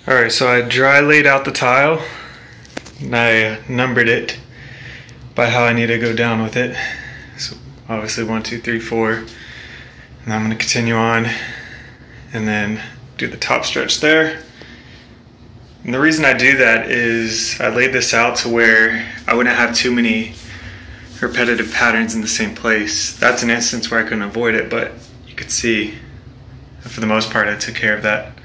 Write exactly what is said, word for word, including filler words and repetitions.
Alright, so I dry laid out the tile and I numbered it by how I need to go down with it. So obviously one, two, three, four. And I'm gonna continue on and then do the top stretch there. And the reason I do that is I laid this out to where I wouldn't have too many repetitive patterns in the same place. That's an instance where I couldn't avoid it, but you could see for the most part I took care of that.